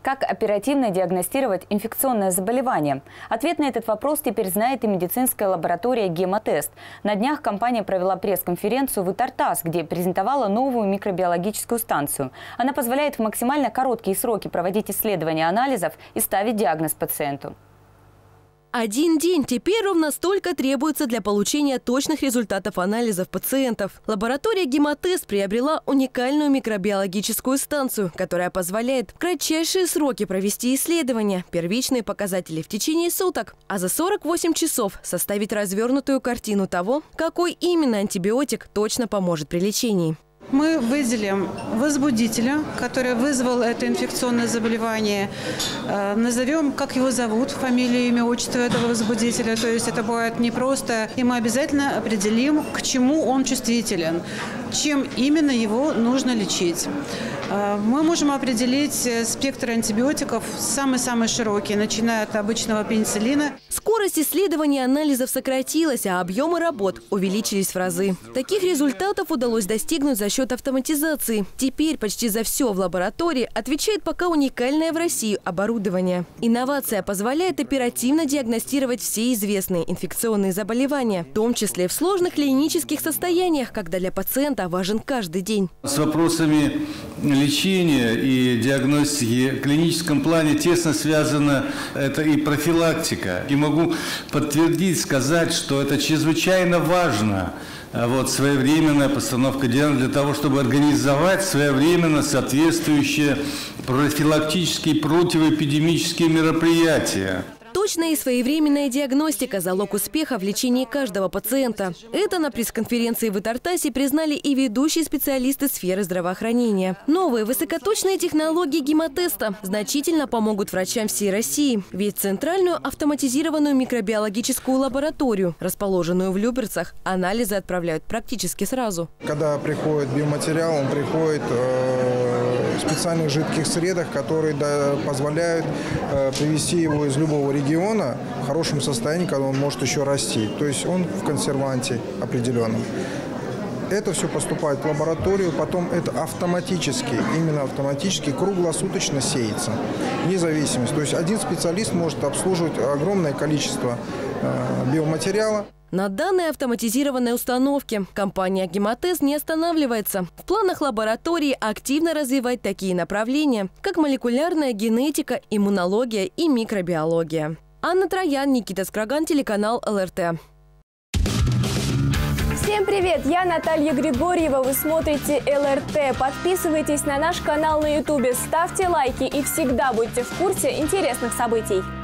Как оперативно диагностировать инфекционное заболевание? Ответ на этот вопрос теперь знает и медицинская лаборатория «Гемотест». На днях компания провела пресс-конференцию в Итартас, где презентовала новую микробиологическую станцию. Она позволяет в максимально короткие сроки проводить исследования анализов и ставить диагноз пациенту. Один день теперь ровно столько требуется для получения точных результатов анализов пациентов. Лаборатория «Гемотест» приобрела уникальную микробиологическую станцию, которая позволяет в кратчайшие сроки провести исследования, первичные показатели в течение суток, а за 48 часов составить развернутую картину того, какой именно антибиотик точно поможет при лечении. Мы выделим возбудителя, который вызвал это инфекционное заболевание. Назовем, как его зовут, фамилию, имя, отчество этого возбудителя. То есть это будет непросто. И мы обязательно определим, к чему он чувствителен, чем именно его нужно лечить. Мы можем определить спектр антибиотиков самый-самый широкий, начиная от обычного пенициллина. Скорость исследования анализов сократилась, а объемы работ увеличились в разы. Таких результатов удалось достигнуть за счет автоматизации. Теперь почти за все в лаборатории отвечает пока уникальное в России оборудование. Инновация позволяет оперативно диагностировать все известные инфекционные заболевания, в том числе в сложных клинических состояниях, когда для пациента важен каждый день. С вопросами лечения и диагностики в клиническом плане тесно связана это и профилактика. И могу подтвердить, сказать, что это чрезвычайно важно. Своевременная постановка диагноза для того, чтобы организовать своевременно соответствующие профилактические противоэпидемические мероприятия. Точная и своевременная диагностика – залог успеха в лечении каждого пациента. Это на пресс-конференции в Итартасе признали и ведущие специалисты сферы здравоохранения. Новые высокоточные технологии гемотеста значительно помогут врачам всей России. Ведь центральную автоматизированную микробиологическую лабораторию, расположенную в Люберцах, анализы отправляют практически сразу. Когда приходит биоматериал, он приходит в специальных жидких средах, которые позволяют привести его из любого региона в хорошем состоянии, когда он может еще расти. То есть он в консерванте определенном. Это все поступает в лабораторию, потом это именно автоматически, круглосуточно сеется. Вне зависимости. То есть один специалист может обслуживать огромное количество биоматериала. На данной автоматизированной установке компания «Гемотест» не останавливается. В планах лаборатории активно развивать такие направления, как молекулярная генетика, иммунология и микробиология. Анна Троян, Никита Скраган, телеканал ЛРТ. Всем привет! Я Наталья Григорьева. Вы смотрите ЛРТ. Подписывайтесь на наш канал на YouTube, ставьте лайки и всегда будьте в курсе интересных событий.